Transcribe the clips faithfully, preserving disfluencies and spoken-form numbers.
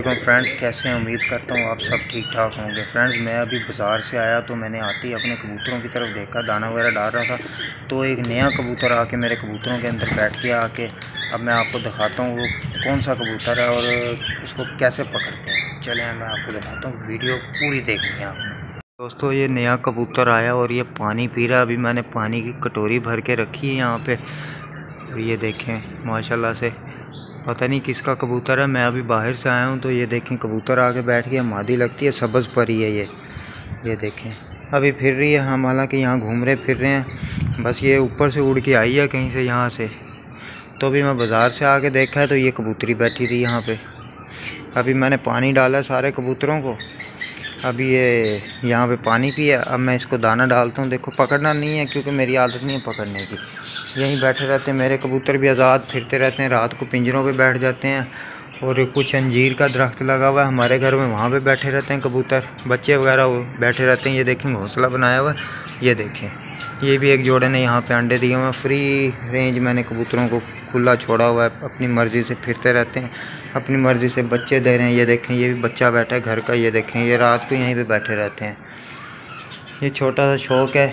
वालेकुम फ्रेंड्स, कैसे हैं? उम्मीद करता हूँ आप सब ठीक ठाक होंगे। फ्रेंड्स, मैं अभी बाज़ार से आया तो मैंने आते ही अपने कबूतरों की तरफ देखा, दाना वगैरह डाल रहा था तो एक नया कबूतर आके मेरे कबूतरों के अंदर बैठ गया आके। अब मैं आपको दिखाता हूँ वो कौन सा कबूतर है और उसको कैसे पकड़ते हैं। चलें मैं आपको दिखाता हूँ, वीडियो पूरी देखनी है आपने। दोस्तों, ये नया कबूतर आया और ये पानी पी रहा है। अभी मैंने पानी की कटोरी भर के रखी है यहाँ पे। ये देखें माशाल्लाह से, पता नहीं किसका कबूतर है। मैं अभी बाहर से आया हूँ तो ये देखें कबूतर आके बैठ गया। मादी लगती है, सब्ज़ परी है ये ये देखें अभी फिर रही है। हम हालांकि यहाँ घूम रहे फिर रहे हैं, बस ये ऊपर से उड़ के आई है कहीं से यहाँ से। तो अभी मैं बाज़ार से आके देखा है तो ये कबूतरी बैठी थी यहाँ पे। अभी मैंने पानी डाला सारे कबूतरों को। अभी ये यहाँ पे पानी पिया। अब मैं इसको दाना डालता हूँ। देखो पकड़ना नहीं है क्योंकि मेरी आदत नहीं है पकड़ने की। यहीं बैठे रहते हैं, मेरे कबूतर भी आज़ाद फिरते रहते हैं। रात को पिंजरों पे बैठ जाते हैं और कुछ अंजीर का दरख्त लगा हुआ है हमारे घर में, वहाँ पे बैठे रहते हैं कबूतर। बच्चे वगैरह बैठे रहते हैं। ये देखें घोंसला बनाया हुआ है। ये देखें ये भी एक जोड़े ने यहाँ पे अंडे दिए हुए हैं। फ्री रेंज मैंने कबूतरों को खुला छोड़ा हुआ है, अपनी मर्ज़ी से फिरते रहते हैं, अपनी मर्ज़ी से बच्चे दे रहे हैं। ये देखें ये भी बच्चा बैठा है घर का। ये देखें ये रात को यहीं पे बैठे रहते हैं। ये छोटा सा शौक़ है।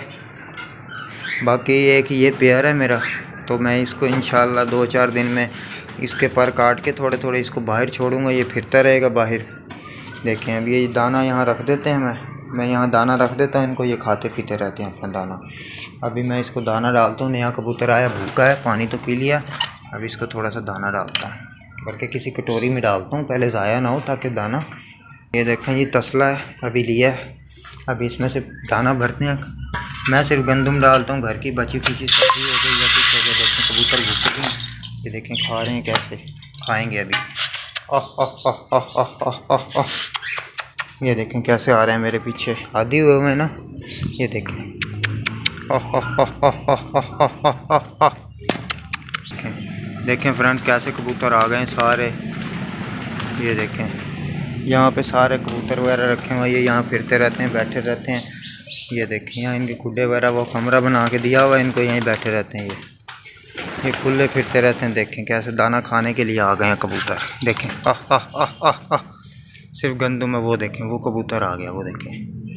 बाकी एक ये पेयर है मेरा, तो मैं इसको इंशाल्लाह दो चार दिन में इसके पर काट के थोड़े थोड़े इसको बाहर छोड़ूंगा। ये फिरता रहेगा बाहर। देखें अब ये दाना यहाँ रख देते हैं, मैं मैं यहाँ दाना रख देता हूँ इनको, ये खाते पीते रहते हैं अपना दाना। अभी मैं इसको दाना डालता हूँ। नया कबूतर आया, भूखा है, पानी तो पी लिया। अभी इसको थोड़ा सा दाना डालता हूँ, करके किसी कटोरी में डालता हूँ, पहले ज़ाया ना हो ताकि दाना। ये देखें ये तसला है, अभी लिया है। अभी इसमें से दाना भरते हैं। मैं सिर्फ गंदम डालता हूँ, घर की बची खुची सब्जी हो गई या कुछ हो गया। देखें कबूतर भूखे हैं, ये देखें खा रहे हैं, कैसे खाएँगे अभी। ओह ओह ओह ओह ओह ओह ओह, ये देखें कैसे आ रहे हैं मेरे पीछे, आदि हुए हुए हैं ना। ये देखें ओह ओह ओह ओह ओह ओह ओह ओह। देखें फ्रेंड्स कैसे कबूतर आ गए हैं सारे। ये देखें यहाँ पे सारे कबूतर वगैरह रखे हुए, ये यहाँ फिरते रहते हैं, बैठे रहते हैं। ये देखें यहाँ इनके खुडे वगैरह वो कमरा बना के दिया हुआ है इनको, यहीं बैठे रहते हैं। ये ये खुले फिरते रहते हैं। देखें कैसे दाना खाने के लिए आ गए हैं कबूतर। देखें आह आह आह आह आह, सिर्फ गंदम में वो देखें वो कबूतर आ गया। वो देखें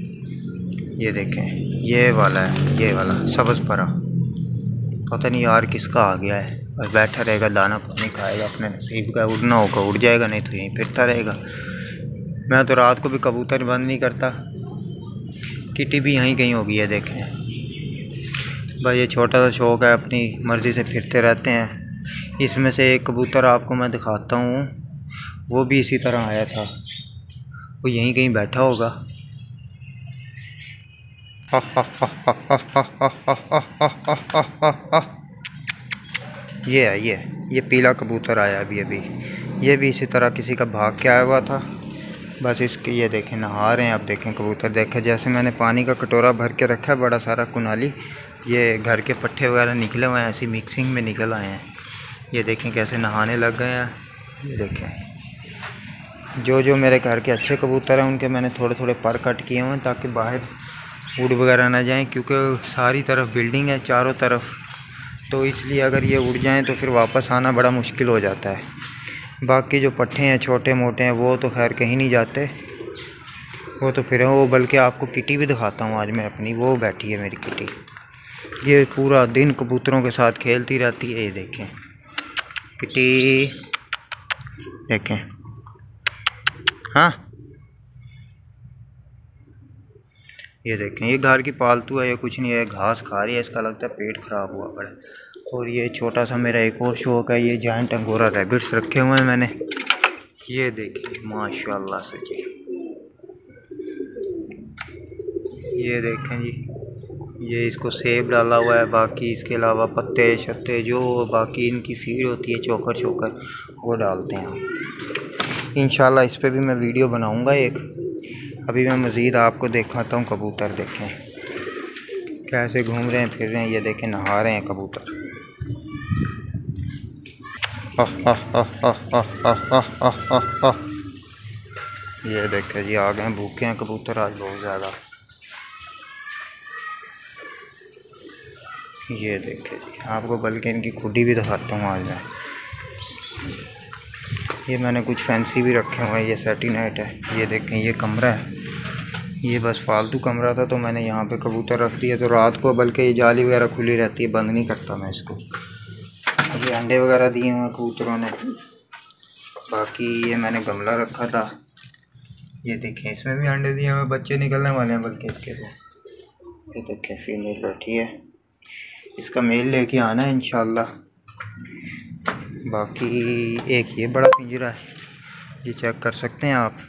ये देखें ये वाला है, ये वाला सब्ज़ परा, पता नहीं यार किसका आ गया है। बस बैठा रहेगा, दाना पानी खाएगा, अपने नसीब का उड़ना होगा उड़ जाएगा, नहीं तो यहीं फिरता रहेगा। मैं तो रात को भी कबूतर बंद नहीं करता। किटी भी यहीं कहीं होगी है। देखें भाई ये छोटा सा शौक़ है, अपनी मर्ज़ी से फिरते रहते हैं। इसमें से एक कबूतर आपको मैं दिखाता हूँ, वो भी इसी तरह आया था, वो यहीं कहीं बैठा होगा। ये है ये ये पीला कबूतर आया अभी अभी। ये भी इसी तरह किसी का भाग के आया हुआ था। बस इसके ये देखें नहा रहे हैं। अब देखें कबूतर, देखें जैसे मैंने पानी का कटोरा भर के रखा है बड़ा सारा कुनाली, ये घर के पट्टे वगैरह निकले हुए हैं, ऐसी मिक्सिंग में निकल आए हैं। ये देखें कैसे नहाने लग गए हैं। ये देखें जो जो मेरे घर के अच्छे कबूतर हैं उनके मैंने थोड़े थोड़े पर कट किए हुए हैं ताकि बाहर उड़ वगैरह ना जाएं, क्योंकि सारी तरफ बिल्डिंग है चारों तरफ, तो इसलिए अगर ये उड़ जाएं तो फिर वापस आना बड़ा मुश्किल हो जाता है। बाकी जो पट्टे हैं छोटे मोटे हैं वो तो खैर कहीं नहीं जाते, वो तो फिर वो। बल्कि आपको किटी भी दिखाता हूँ आज मैं अपनी, वो बैठी है मेरी किटी। ये पूरा दिन कबूतरों के साथ खेलती रहती है। ये देखें किटी, देखें हाँ ये देखें ये घर की पालतू है, ये कुछ नहीं है, घास खा रही है। इसका लगता है पेट ख़राब हुआ पड़ा। और ये छोटा सा मेरा एक और शौक़ है, ये जायंट अंगोरा रैबिट्स रखे हुए हैं मैंने। ये देखिए माशाल्लाह से जी, ये देखें जी, ये इसको सेब डाला हुआ है। बाकी इसके अलावा पत्ते शत्ते जो बाकी इनकी फीड होती है चोकर चोकर वो डालते हैं। इंशाल्लाह इस पर भी मैं वीडियो बनाऊंगा एक। अभी मैं मज़ीद आपको दिखाता हूँ कबूतर। देखें कैसे घूम रहे हैं फिर रहे हैं। ये देखें नहा रहे हैं कबूतर। आह आह आह आह आह आह आह आह आह। ये देखें जी आ गए हैं, भूखे हैं कबूतर आज बहुत ज़्यादा। ये देखें जी आपको बल्कि इनकी खुडी भी दिखाता हूँ आज मैं। ये मैंने कुछ फैंसी भी रखे हुए हैं। ये सेटिनाइट है, ये देखें ये कमरा है, ये बस फालतू कमरा था तो मैंने यहाँ पे कबूतर रख दिया। तो रात को बल्कि ये जाली वगैरह खुली रहती है, बंद नहीं करता मैं इसको। ये अंडे वगैरह दिए हुए हैं कबूतरों ने। बाकी ये मैंने गमला रखा था, ये देखें इसमें भी अंडे दिए हुए, बच्चे निकलने वाले हैं बल्कि इसके। तो ये देखें फीमेल बैठी है, इसका मेल लेके आना है इंशाल्लाह। बाकी एक ये बड़ा पिंजरा है, ये चेक कर सकते हैं आप।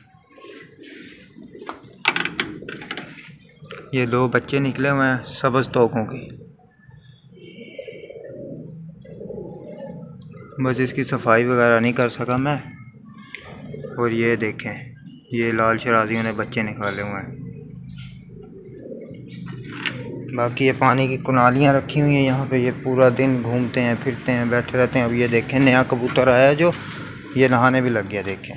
ये दो बच्चे निकले हुए हैं सब्ज़ तोकों के, बस इसकी सफाई वगैरह नहीं कर सका मैं। और ये देखें ये लाल शराजियों ने बच्चे निकाले हुए हैं। बाकी ये पानी की कुनालियाँ रखी हुई हैं यहाँ पे, ये पूरा दिन घूमते हैं फिरते हैं बैठे रहते हैं। अब ये देखें नया कबूतर आया जो, ये नहाने भी लग गया। देखें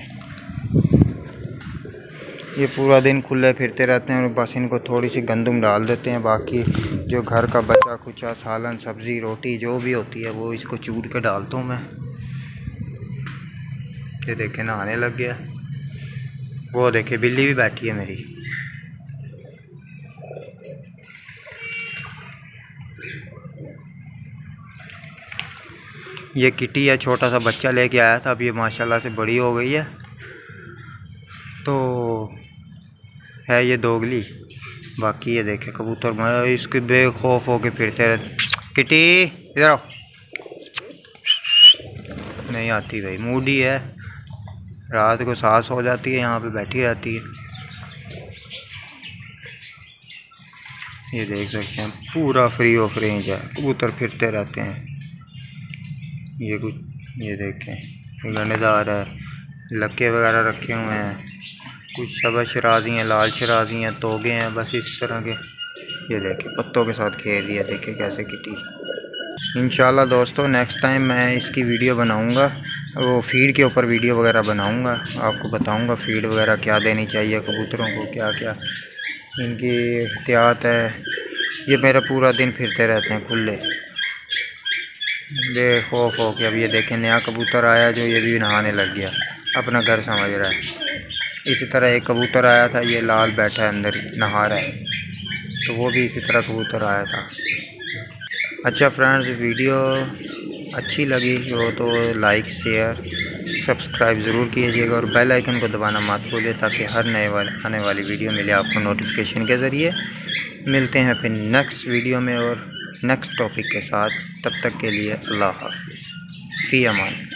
ये पूरा दिन खुले फिरते रहते हैं और बस इनको थोड़ी सी गंदम डाल देते हैं। बाकी जो घर का बचा खुचा सालन सब्ज़ी रोटी जो भी होती है वो इसको चूर के डालता हूँ मैं। ये देखें नहाने लग गया। वो देखे बिल्ली भी बैठी है मेरी। ये किटी है, छोटा सा बच्चा लेके आया था, अब ये माशाल्लाह से बड़ी हो गई है। तो है ये दोगली। बाकी ये देखे कबूतर मैं इसके बेखौफ होके फिरते रहते। किटी इधर आओ, नहीं आती भाई, मूडी है, रात को सांस हो जाती है यहाँ पे बैठी रहती है। ये देख सकते हैं पूरा फ्री ऑफ रेंज है, कबूतर फिरते रहते हैं। ये कुछ ये देखें गंडेदार है, लक्के वगैरह रखे हुए हैं, कुछ सब्ज़ शराजी हैं, लाल शराजी हैं, तोगे हैं, बस इस तरह के। ये देखें पत्तों के साथ खेल रही है, देखें कैसे किटी। इंशाल्लाह दोस्तों नेक्स्ट टाइम मैं इसकी वीडियो बनाऊंगा, वो फीड के ऊपर वीडियो वगैरह बनाऊंगा, आपको बताऊंगा फीड वगैरह क्या देनी चाहिए कबूतरों को, क्या क्या इनकी एहतियात है। ये मेरा पूरा दिन फिरते रहते हैं खुले बेखौफ हो के। अब ये देखें नया कबूतर आया जो, ये भी नहाने लग गया, अपना घर समझ रहा है। इसी तरह एक कबूतर आया था, ये लाल बैठा है अंदर नहा रहा है, तो वो भी इसी तरह कबूतर आया था। अच्छा फ्रेंड्स, वीडियो अच्छी लगी हो तो लाइक शेयर सब्सक्राइब ज़रूर कीजिएगा और बेल आइकन को दबाना मत भूलिए ताकि हर नए वाले आने वाली वीडियो मिले आपको नोटिफिकेशन के ज़रिए। मिलते हैं फिर नेक्स्ट वीडियो में और नेक्स्ट टॉपिक के साथ। तब तक के लिए अल्लाह हाफ़िज़, फ़ी अमान।